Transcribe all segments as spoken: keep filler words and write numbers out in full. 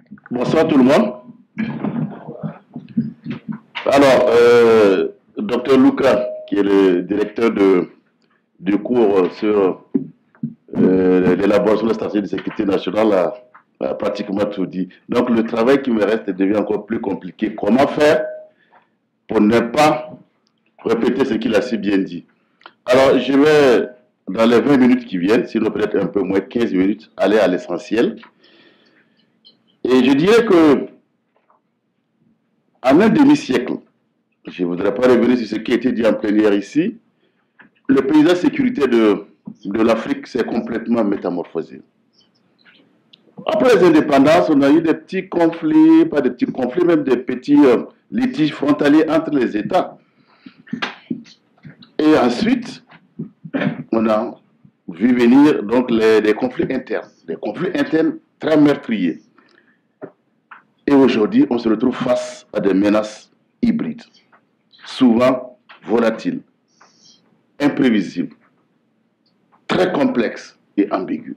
Bonsoir tout le monde. Alors, euh, docteur Luca, qui est le directeur de, du cours sur euh, l'élaboration de la stratégie de sécurité nationale, a, a pratiquement tout dit. Donc, le travail qui me reste devient encore plus compliqué. Comment faire pour ne pas répéter ce qu'il a si bien dit? Alors, je vais, dans les vingt minutes qui viennent, sinon peut-être un peu moins, quinze minutes, aller à l'essentiel. Et je dirais que, en un demi-siècle, je ne voudrais pas revenir sur ce qui a été dit en plénière ici, le paysage sécuritaire de, de l'Afrique s'est complètement métamorphosé. Après les indépendances, on a eu des petits conflits, pas des petits conflits, même des petits euh, litiges frontaliers entre les États. Et ensuite, on a vu venir donc les, les conflits internes, des conflits internes très meurtriers. Et aujourd'hui, on se retrouve face à des menaces hybrides, souvent volatiles, imprévisibles, très complexes et ambiguës.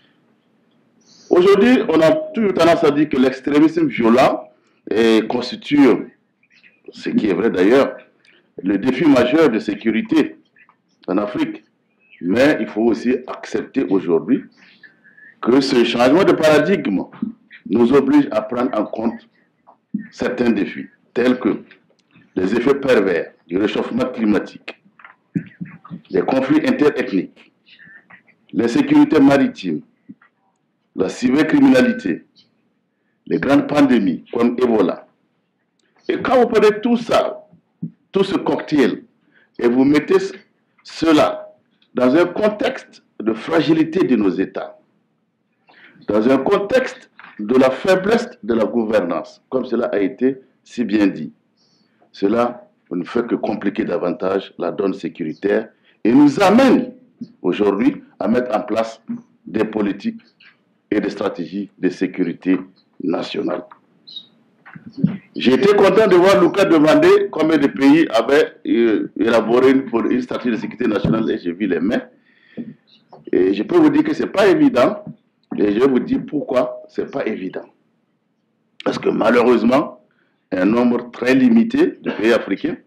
Aujourd'hui, on a toujours tendance à dire que l'extrémisme violent eh, constitue, ce qui est vrai d'ailleurs, le défi majeur de sécurité en Afrique. Mais il faut aussi accepter aujourd'hui que ce changement de paradigme nous oblige à prendre en compte certains défis, tels que les effets pervers du réchauffement climatique, les conflits interethniques, l'insécurité maritime, la cybercriminalité, les grandes pandémies comme Ebola. Et quand vous prenez tout ça, tout ce cocktail, et vous mettez cela dans un contexte de fragilité de nos États, dans un contexte de la faiblesse de la gouvernance, comme cela a été si bien dit, cela ne fait que compliquer davantage la donne sécuritaire et nous amène aujourd'hui à mettre en place des politiques et des stratégies de sécurité nationale. J'ai été content de voir Lucas demander combien de pays avaient euh, élaboré une, une stratégie de sécurité nationale et j'ai vu les mains. Et je peux vous dire que ce n'est pas évident et je vais vous dire pourquoi ce n'est pas évident. Parce que malheureusement, un nombre très limité de pays africains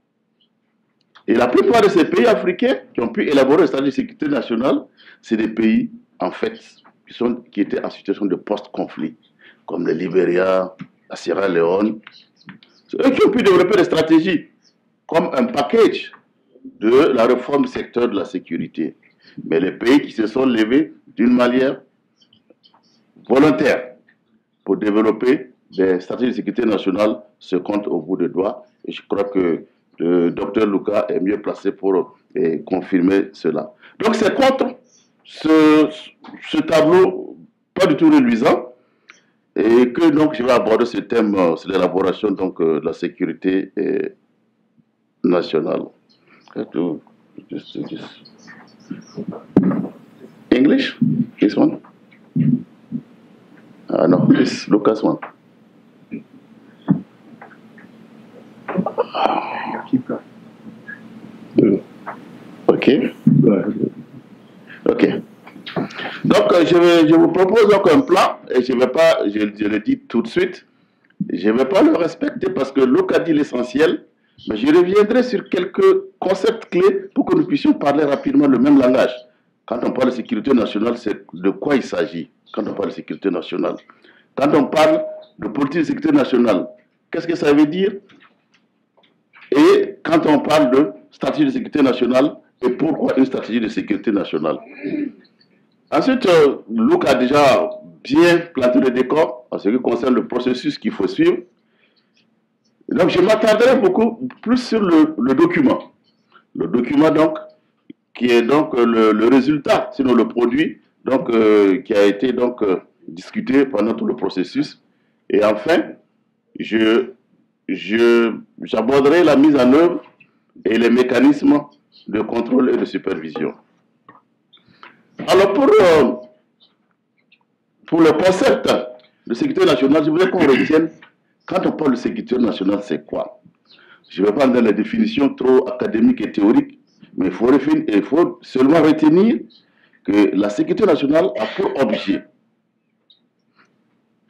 et la plupart de ces pays africains qui ont pu élaborer une stratégie de sécurité nationale, c'est des pays en fait qui, sont, qui étaient en situation de post-conflit, comme le Libéria, la Sierra Leone. C'est eux qui ont pu développer des stratégies comme un package de la réforme du secteur de la sécurité. Mais les pays qui se sont levés d'une manière volontaire pour développer des stratégies de sécurité nationale se comptent au bout des doigts. Et je crois que le docteur Luca est mieux placé pour eh, confirmer cela. Donc c'est contre ce, ce tableau pas du tout reluisant et que donc je vais aborder ce thème, euh, c'est l'élaboration donc euh, de la sécurité eh, nationale. English? This one? Ah no, this Lucas one. Keep going. Ok. Ok. Donc, je, vais, je vous propose donc un plan, et je ne vais pas, je, je le dis tout de suite, je ne vais pas le respecter parce que Luc a dit l'essentiel, mais je reviendrai sur quelques concepts clés pour que nous puissions parler rapidement le même langage. Quand on parle de sécurité nationale, c'est de quoi il s'agit quand on parle de sécurité nationale. Quand on parle de politique de sécurité nationale, qu'est-ce que ça veut dire? Et quand on parle de stratégie de sécurité nationale, et pourquoi une stratégie de sécurité nationale? Ensuite, euh, Luc a déjà bien planté le décor en ce qui concerne le processus qu'il faut suivre. Donc, je m'attarderai beaucoup plus sur le, le document. Le document, donc, qui est donc le, le résultat, sinon le produit, donc, euh, qui a été donc euh, discuté pendant tout le processus. Et enfin, je, je, j'aborderai la mise en œuvre et les mécanismes de contrôle et de supervision. Alors, pour, euh, pour le concept de sécurité nationale, je voudrais qu'on retienne, quand on parle de sécurité nationale, c'est quoi? Je ne vais pas dans les définitions trop académiques et théoriques, mais il faut, il faut seulement retenir que la sécurité nationale a pour objet,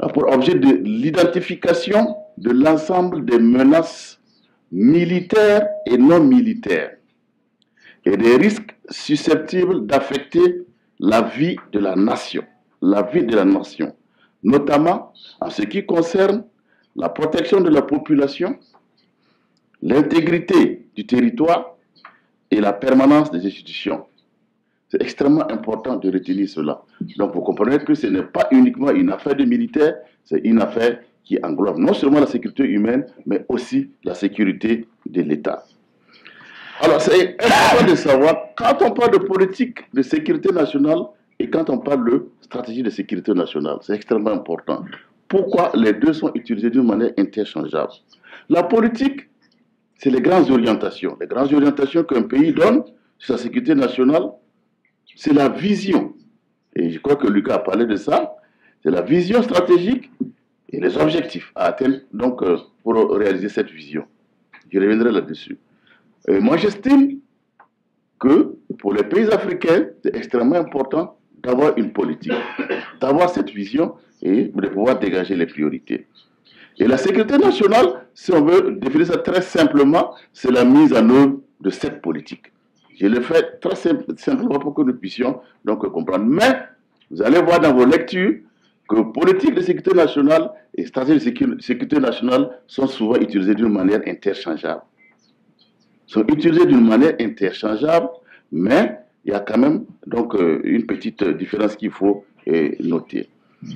a pour objet de l'identification de l'ensemble des menaces militaires et non militaires et des risques susceptibles d'affecter la vie de la nation, la vie de la nation, notamment en ce qui concerne la protection de la population, l'intégrité du territoire et la permanence des institutions. C'est extrêmement important de retenir cela. Donc vous comprenez que ce n'est pas uniquement une affaire de militaires, c'est une affaire qui englobe non seulement la sécurité humaine, mais aussi la sécurité de l'État. Alors c'est important de savoir, quand on parle de politique de sécurité nationale et quand on parle de stratégie de sécurité nationale, c'est extrêmement important. Pourquoi les deux sont utilisés d'une manière interchangeable? La politique, c'est les grandes orientations. Les grandes orientations qu'un pays donne sur sa sécurité nationale, c'est la vision. Et je crois que Lucas a parlé de ça. C'est la vision stratégique et les objectifs à atteindre donc, euh, pour réaliser cette vision. Je reviendrai là-dessus. Moi, j'estime que pour les pays africains, c'est extrêmement important d'avoir une politique, d'avoir cette vision et de pouvoir dégager les priorités. Et la sécurité nationale, si on veut définir ça très simplement, c'est la mise en œuvre de cette politique. Je le fais très simple, simplement pour que nous puissions donc comprendre. Mais vous allez voir dans vos lectures que politique de sécurité nationale et stratégie de sécurité nationale sont souvent utilisées d'une manière interchangeable. Sont utilisées d'une manière interchangeable, mais il y a quand même donc une petite différence qu'il faut noter.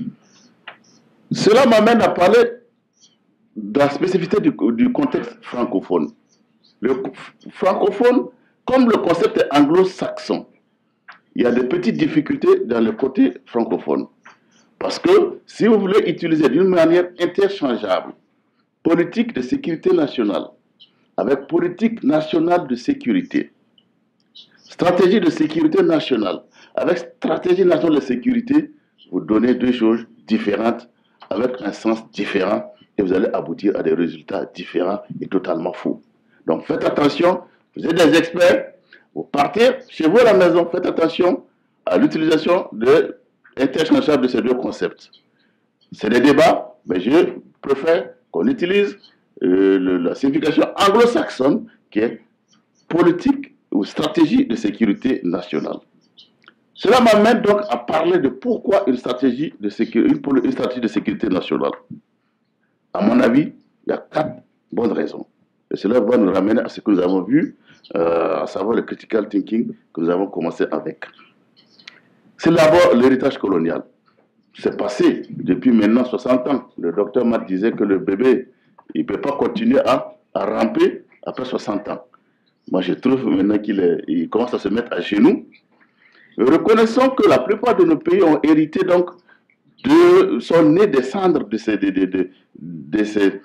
Cela m'amène à parler de la spécificité du, du contexte francophone. Le francophone, comme le concept est anglo-saxon, il y a des petites difficultés dans le côté francophone. Parce que si vous voulez utiliser d'une manière interchangeable politique de sécurité nationale avec politique nationale de sécurité, stratégie de sécurité nationale avec stratégie nationale de sécurité, vous donnez deux choses différentes avec un sens différent et vous allez aboutir à des résultats différents et totalement faux. Donc faites attention, vous êtes des experts, vous partez chez vous à la maison, faites attention à l'utilisation de interchangeable de ces deux concepts. C'est des débats, mais je préfère qu'on utilise euh, le, la signification anglo-saxonne qui est politique ou stratégie de sécurité nationale. Cela m'amène donc à parler de pourquoi une stratégie de sécurité, une, une stratégie de sécurité nationale. À mon avis, il y a quatre bonnes raisons. Et cela va nous ramener à ce que nous avons vu, euh, à savoir le critical thinking que nous avons commencé avec. C'est d'abord l'héritage colonial. C'est passé depuis maintenant soixante ans. Le docteur Matt disait que le bébé, il ne peut pas continuer à, à ramper après soixante ans. Moi, je trouve maintenant qu'il commence à se mettre à genoux. Reconnaissons que la plupart de nos pays ont hérité donc de, sont nés des cendres de ces, de, de, de, de ces,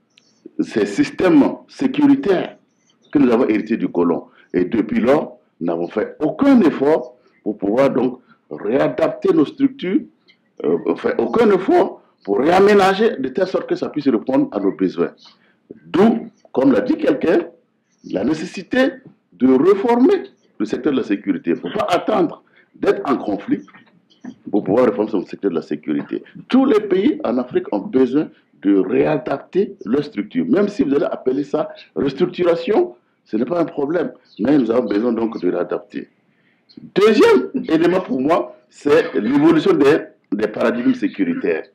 ces systèmes sécuritaires que nous avons hérités du colon. Et depuis lors, nous n'avons fait aucun effort pour pouvoir donc réadapter nos structures, euh, faire aucun effort pour réaménager de telle sorte que ça puisse répondre à nos besoins. D'où, comme l'a dit quelqu'un, la nécessité de réformer le secteur de la sécurité. Il ne faut pas attendre d'être en conflit pour pouvoir réformer le secteur de la sécurité. Tous les pays en Afrique ont besoin de réadapter leur structure. Même si vous allez appeler ça restructuration, ce n'est pas un problème. Mais nous avons besoin donc de réadapter. Deuxième élément pour moi, c'est l'évolution des, des paradigmes sécuritaires.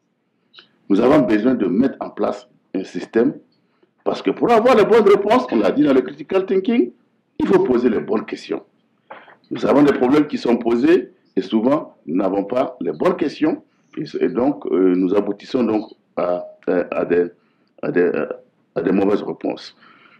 Nous avons besoin de mettre en place un système parce que pour avoir les bonnes réponses, on l'a dit dans le critical thinking, il faut poser les bonnes questions. Nous avons des problèmes qui sont posés et souvent nous n'avons pas les bonnes questions et donc euh, nous aboutissons donc à, à, des, à, des, à des mauvaises réponses.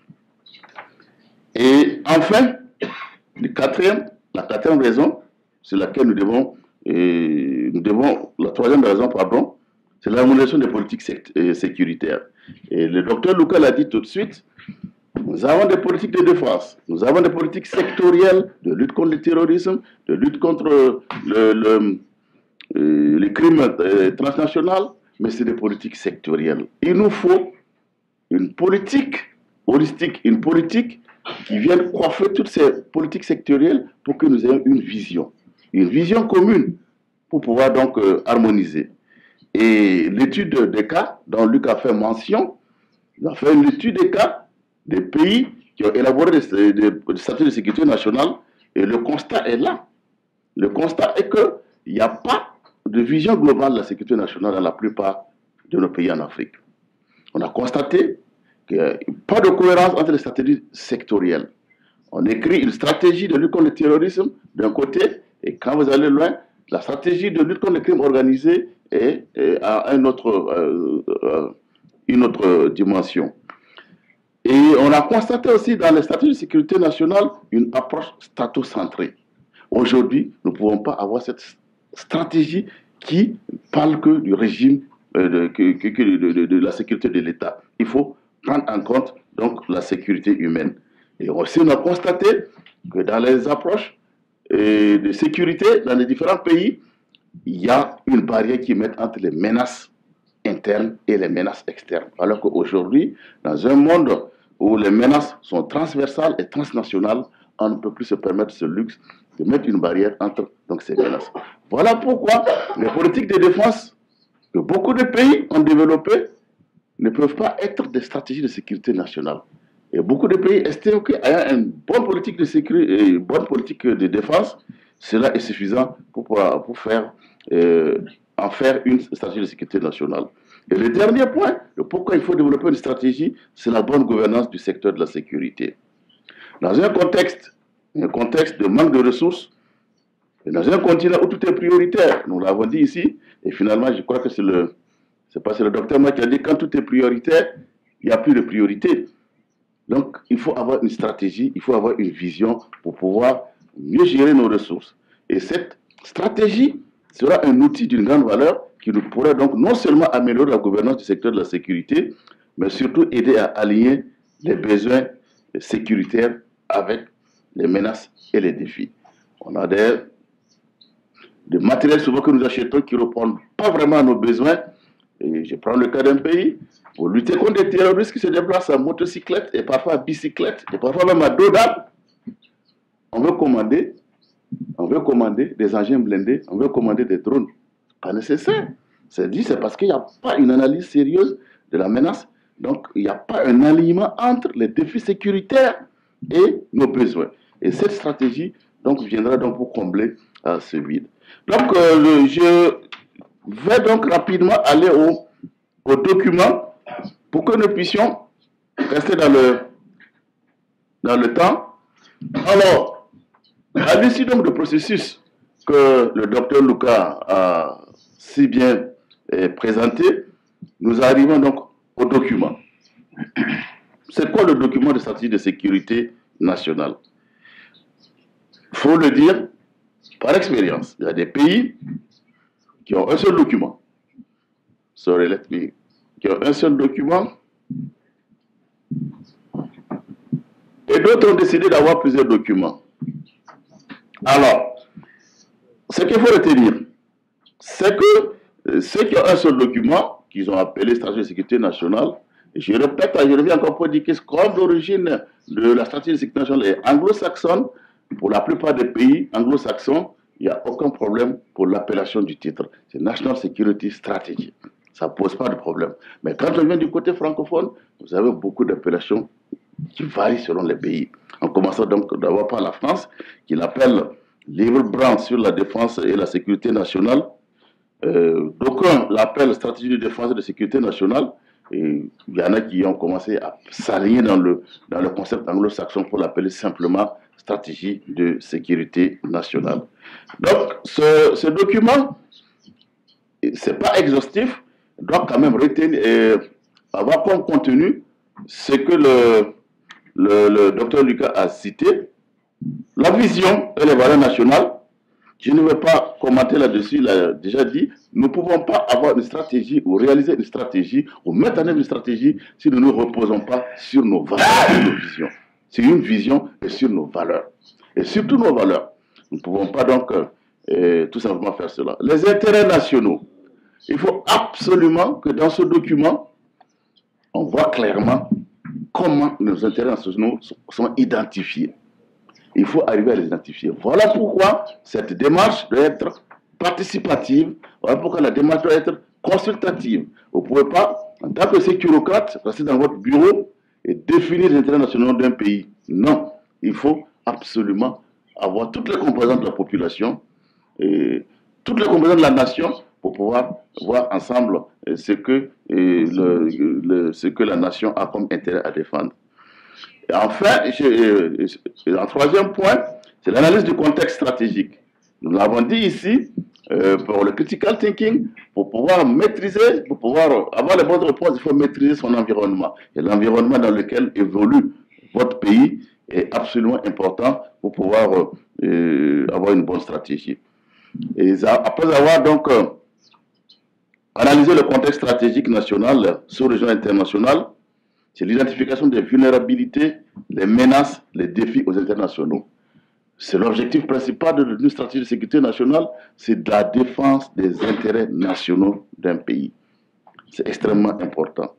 Et enfin, le quatrième, la quatrième raison, c'est laquelle nous devons, et nous devons, la troisième raison, pardon, c'est l'harmonisation des politiques sécuritaires. Et le docteur Lucas l'a dit tout de suite, nous avons des politiques de défense, nous avons des politiques sectorielles de lutte contre le terrorisme, de lutte contre le, le, le, les crimes transnationaux, mais c'est des politiques sectorielles. Il nous faut une politique holistique, une politique qui vienne coiffer toutes ces politiques sectorielles pour que nous ayons une vision, une vision commune pour pouvoir donc euh, harmoniser. Et l'étude des cas dont Luc a fait mention, il a fait une étude des cas des pays qui ont élaboré des, des, des statuts de sécurité nationale, et le constat est là. Le constat est qu'il n'y a pas de vision globale de la sécurité nationale dans la plupart de nos pays en Afrique. On a constaté qu'il n'y a pas de cohérence entre les stratégies sectorielles. On écrit une stratégie de lutte contre le terrorisme d'un côté, et quand vous allez loin, la stratégie de lutte contre le crime organisé est, est à un autre, euh, euh, une autre dimension. Et on a constaté aussi dans les stratégies de sécurité nationale une approche statocentrée. Aujourd'hui, nous ne pouvons pas avoir cette stratégie qui parle que du régime euh, de, que, que, de, de, de la sécurité de l'État. Il faut prendre en compte donc la sécurité humaine. Et aussi, on a constaté que dans les approches euh, de sécurité dans les différents pays, il y a une barrière qui met entre les menaces internes et les menaces externes. Alors qu'aujourd'hui, dans un monde où les menaces sont transversales et transnationales, on ne peut plus se permettre ce luxe de mettre une barrière entre donc, ces menaces. Voilà pourquoi les politiques de défense que beaucoup de pays ont développées ne peuvent pas être des stratégies de sécurité nationale. Et beaucoup de pays estiment qu'ayant une bonne politique de sécurité et une bonne politique de défense, cela est suffisant pour, pouvoir, pour faire, euh, en faire une stratégie de sécurité nationale. Et le dernier point, le pourquoi il faut développer une stratégie, c'est la bonne gouvernance du secteur de la sécurité. Dans un contexte, un contexte de manque de ressources, et dans un continent où tout est prioritaire, nous l'avons dit ici, et finalement, je crois que c'est le, c'est pas c'est le docteur Mac qui a dit quand tout est prioritaire, il n'y a plus de priorité. Donc, il faut avoir une stratégie, il faut avoir une vision pour pouvoir mieux gérer nos ressources. Et cette stratégie sera un outil d'une grande valeur qui nous pourrait donc non seulement améliorer la gouvernance du secteur de la sécurité, mais surtout aider à aligner les besoins sécuritaires avec les menaces et les défis. On a des, des matériels souvent que nous achetons qui ne répondent pas vraiment à nos besoins. Et je prends le cas d'un pays, pour lutter contre des terroristes qui se déplacent à motocyclette et parfois à bicyclette et parfois même à dos d'âne, on veut commander, on veut commander des engins blindés, on veut commander des drones. Pas nécessaire. C'est dit, c'est parce qu'il n'y a pas une analyse sérieuse de la menace. Donc, il n'y a pas un alignement entre les défis sécuritaires et nos besoins. Et cette stratégie donc, viendra donc pour combler euh, ce vide. Donc, euh, le, je vais donc rapidement aller au, au document pour que nous puissions rester dans le, dans le temps. Alors, à l'issue donc du processus que le docteur Lucas a si bien eh, présenté, nous arrivons donc au document. C'est quoi le document de stratégie de sécurité nationale? Il faut le dire par expérience. Il y a des pays qui ont un seul document. Sorry, let me. Qui ont un seul document. Et d'autres ont décidé d'avoir plusieurs documents. Alors, ce qu'il faut retenir, c'est que ceux qui ont un seul document, qu'ils ont appelé stratégie de sécurité nationale, je répète, je reviens encore pour dire que comme l'origine de la stratégie de sécurité nationale est anglo-saxonne, pour la plupart des pays anglo-saxons, il n'y a aucun problème pour l'appellation du titre. C'est National Security Strategy. Ça ne pose pas de problème. Mais quand on vient du côté francophone, vous avez beaucoup d'appellations qui varient selon les pays. En commençant donc d'abord par la France, qui l'appelle Livre blanc sur la défense et la sécurité nationale. Euh, D'aucuns l'appellent stratégie de défense et de sécurité nationale. Et il y en a qui ont commencé à s'aligner dans le, dans le concept anglo-saxon pour l'appeler simplement stratégie de sécurité nationale. Donc, ce, ce document, ce n'est pas exhaustif, doit quand même retenir, euh, avoir comme contenu ce que le, le, le docteur Lucas a cité, la vision et les valeurs nationales. Je ne vais pas commenter là-dessus, il a déjà dit, nous ne pouvons pas avoir une stratégie ou réaliser une stratégie ou mettre en œuvre une stratégie si nous ne nous reposons pas sur nos valeurs et nos visions. C'est une vision et sur nos valeurs. Et surtout nos valeurs. Nous ne pouvons pas donc euh, tout simplement faire cela. Les intérêts nationaux. Il faut absolument que dans ce document, on voit clairement comment nos intérêts nationaux sont identifiés. Il faut arriver à les identifier. Voilà pourquoi cette démarche doit être participative. Voilà pourquoi la démarche doit être consultative. Vous ne pouvez pas, en tant que sécurocrate, rester dans votre bureau et définir les intérêts nationaux d'un pays. Non, il faut absolument avoir toutes les composantes de la population, et toutes les composantes de la nation pour pouvoir voir ensemble ce que, le, le, ce que la nation a comme intérêt à défendre. Et enfin, je, en troisième point, c'est l'analyse du contexte stratégique. Nous l'avons dit ici, euh, pour le critical thinking, pour pouvoir maîtriser, pour pouvoir avoir les bonnes réponses, il faut maîtriser son environnement. Et l'environnement dans lequel évolue votre pays est absolument important pour pouvoir euh, avoir une bonne stratégie. Et après avoir donc euh, analysé le contexte stratégique national, sous-régional et international, c'est l'identification des vulnérabilités, les menaces, les défis aux internationaux. C'est l'objectif principal d'une stratégie de sécurité nationale, c'est de la défense des intérêts nationaux d'un pays. C'est extrêmement important.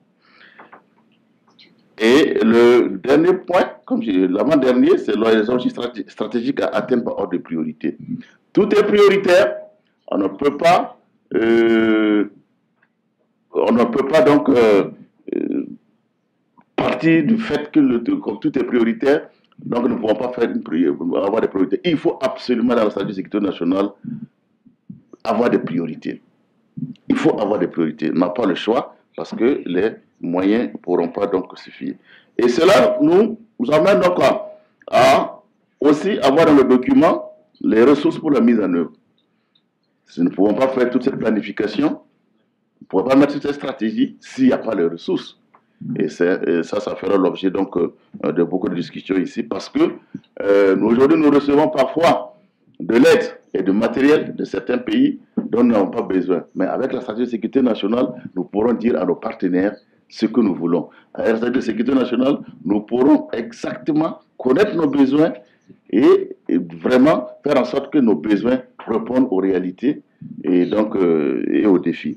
Et le dernier point, comme l'avant-dernier, c'est les objectifs stratégiques à atteindre par ordre de priorité. Tout est prioritaire, on ne peut pas, euh, on ne peut pas donc euh, euh, partir du fait que le, comme tout est prioritaire, donc nous ne pouvons pas faire une prière, avoir des priorités. Il faut absolument dans la stratégie de sécurité nationale avoir des priorités. Il faut avoir des priorités. On n'a pas le choix parce que les moyens ne pourront pas donc suffire. Et cela nous, nous amène donc à, à aussi avoir dans le document les ressources pour la mise en œuvre. Si nous ne pouvons pas faire toute cette planification, nous ne pouvons pas mettre toute cette stratégie s'il n'y a pas les ressources. Et, et ça, ça fera l'objet donc euh, de beaucoup de discussions ici parce que euh, aujourd'hui nous recevons parfois de l'aide et de matériel de certains pays dont nous n'avons pas besoin. Mais avec la stratégie de sécurité nationale, nous pourrons dire à nos partenaires ce que nous voulons. Avec la stratégie de sécurité nationale, nous pourrons exactement connaître nos besoins et, et vraiment faire en sorte que nos besoins répondent aux réalités et donc euh, et aux défis.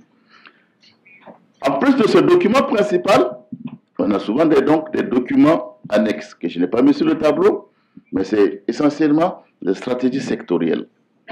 En plus de ce document principal, on a souvent des, donc, des documents annexes que je n'ai pas mis sur le tableau, mais c'est essentiellement les stratégies sectorielles.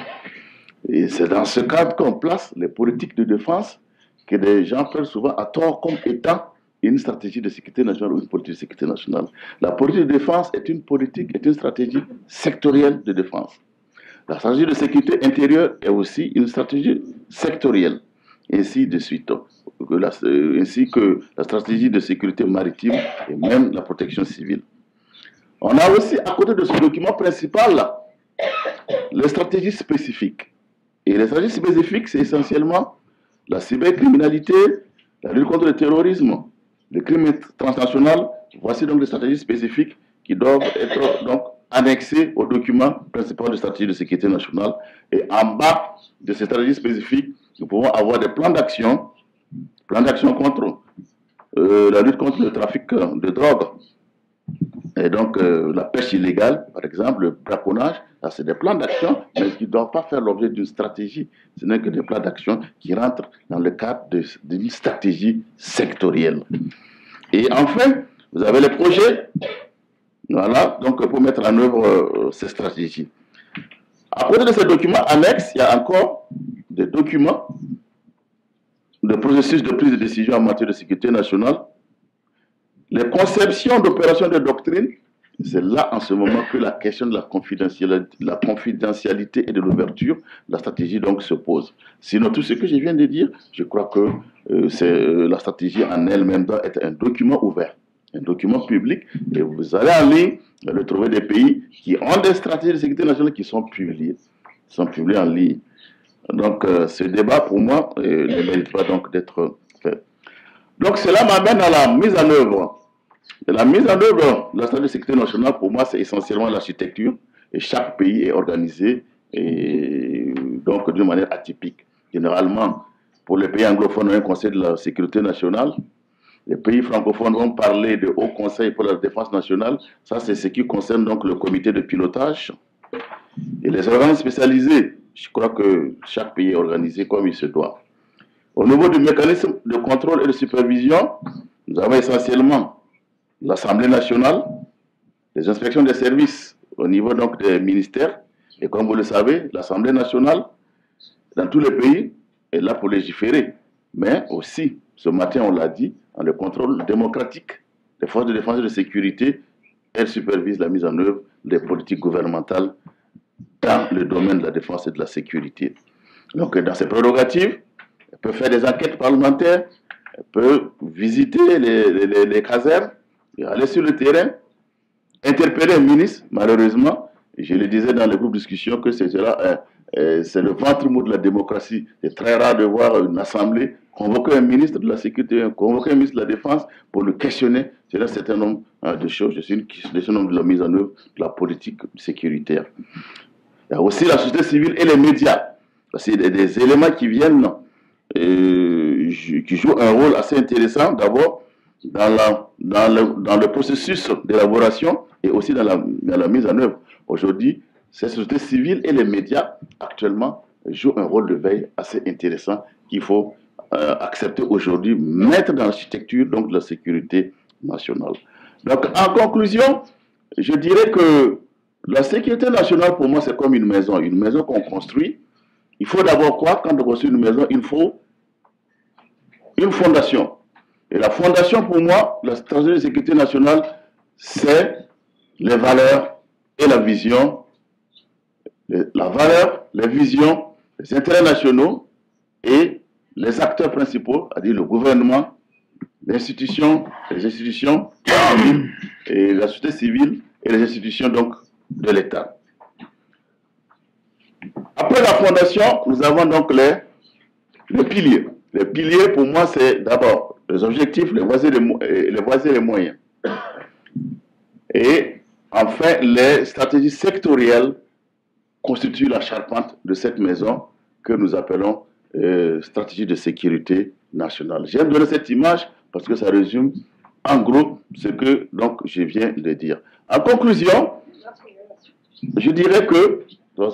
Et c'est dans ce cadre qu'on place les politiques de défense que les gens prennent souvent à tort comme étant une stratégie de sécurité nationale ou une politique de sécurité nationale. La politique de défense est une politique, est une stratégie sectorielle de défense. La stratégie de sécurité intérieure est aussi une stratégie sectorielle, ainsi de suite. La, ainsi que la stratégie de sécurité maritime et même la protection civile. On a aussi, à côté de ce document principal, là, les stratégies spécifiques. Et les stratégies spécifiques, c'est essentiellement la cybercriminalité, la lutte contre le terrorisme, le crime transnational. Voici donc les stratégies spécifiques qui doivent être donc annexées au document principal de stratégie de sécurité nationale. Et en bas de ces stratégies spécifiques, nous pouvons avoir des plans d'action, plans d'action contre euh, la lutte contre le trafic de drogue, et donc euh, la pêche illégale, par exemple, le braconnage. Ça, c'est des plans d'action, mais qui ne doivent pas faire l'objet d'une stratégie. Ce n'est que des plans d'action qui rentrent dans le cadre d'une stratégie sectorielle. Et enfin, vous avez les projets, voilà, donc pour mettre en œuvre euh, ces stratégies. À côté de ces documents annexes, il y a encore des documents de processus de prise de décision en matière de sécurité nationale, les conceptions d'opérations de doctrine. C'est là en ce moment que la question de la confidentialité, la confidentialité et de l'ouverture, la stratégie donc se pose. Sinon, tout ce que je viens de dire, je crois que euh, euh, la stratégie en elle-même doit être un document ouvert, un document public, et vous allez en ligne le trouver des pays qui ont des stratégies de sécurité nationale qui sont publiées, sont publiées en ligne. Donc, euh, ce débat, pour moi, euh, ne mérite pas donc d'être fait. Donc, cela m'amène à la mise en œuvre. Et la mise en œuvre de la stratégie de sécurité nationale, pour moi, c'est essentiellement l'architecture. Et chaque pays est organisé et donc d'une manière atypique. Généralement, pour les pays anglophones, on a un conseil de la sécurité nationale. Les pays francophones vont parler de haut conseil pour la défense nationale. Ça, c'est ce qui concerne donc le comité de pilotage. Et les organes spécialisés, je crois que chaque pays est organisé comme il se doit. Au niveau du mécanisme de contrôle et de supervision, nous avons essentiellement l'Assemblée nationale, les inspections des services au niveau donc des ministères. Et comme vous le savez, l'Assemblée nationale, dans tous les pays, est là pour légiférer. mais aussi, ce matin on l'a dit, dans le contrôle démocratique des forces de défense et de sécurité, elle supervise la mise en œuvre des politiques gouvernementales dans le domaine de la défense et de la sécurité. Donc dans ses prérogatives, elle peut faire des enquêtes parlementaires, elle peut visiter les, les, les casernes, aller sur le terrain, interpeller un ministre, malheureusement, je le disais dans le groupe de discussion que c'est euh, euh, le ventre mou de la démocratie. C'est très rare de voir une assemblée convoquer un ministre de la sécurité, convoquer un ministre de la défense pour le questionner sur un certain nombre euh, de choses, c'est une question de la mise en œuvre de la politique sécuritaire. Il y a aussi la société civile et les médias. C'est des, des éléments qui viennent, euh, qui jouent un rôle assez intéressant, d'abord dans, la, dans, le, dans le processus d'élaboration et aussi dans la, dans la mise en œuvre. Aujourd'hui, ces sociétés civiles et les médias, actuellement, jouent un rôle de veille assez intéressant qu'il faut euh, accepter aujourd'hui, mettre dans l'architecture donc de la sécurité nationale. Donc, en conclusion, je dirais que la sécurité nationale, pour moi, c'est comme une maison. Une maison qu'on construit. Il faut d'abord quoi? Quand on construit une maison, il faut une fondation. Et la fondation, pour moi, la stratégie de sécurité nationale, c'est les valeurs et la vision. La valeur, les visions, les intérêts nationaux et les acteurs principaux, c'est-à-dire le gouvernement, l'institution, les institutions, et la société civile et les institutions donc de l'État. Après la fondation, nous avons donc les, les piliers. Les piliers, pour moi, c'est d'abord les objectifs, les voies et les, les, voies et les moyens. Et enfin, les stratégies sectorielles constituent la charpente de cette maison que nous appelons euh, stratégie de sécurité nationale. J'aime donner cette image parce que ça résume en gros ce que donc je viens de dire. En conclusion, je dirais que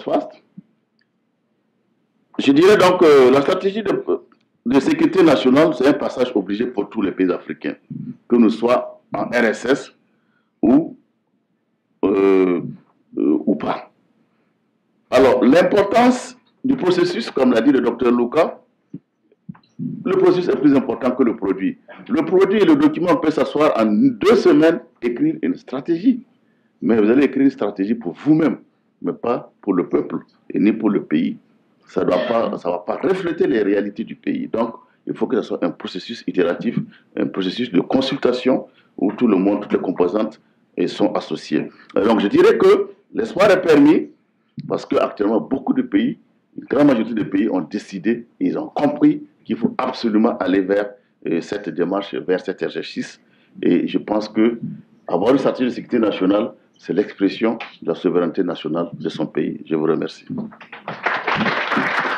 je dirais donc que la stratégie de, de sécurité nationale, c'est un passage obligé pour tous les pays africains, que nous soyons en R S S ou, euh, euh, ou pas. Alors, l'importance du processus, comme l'a dit le docteur Luka, le processus est plus important que le produit. Le produit et le document peuvent s'asseoir en deux semaines, écrire une stratégie. Mais vous allez écrire une stratégie pour vous-même, mais pas pour le peuple et ni pour le pays. Ça ne va pas refléter les réalités du pays. Donc, il faut que ce soit un processus itératif, un processus de consultation où tout le monde, toutes les composantes sont associées. Donc, je dirais que l'espoir est permis. Parce qu'actuellement, beaucoup de pays, une grande majorité de pays ont décidé, ils ont compris qu'il faut absolument aller vers euh, cette démarche, vers cet exercice. Et je pense que avoir une stratégie de sécurité nationale, c'est l'expression de la souveraineté nationale de son pays. Je vous remercie.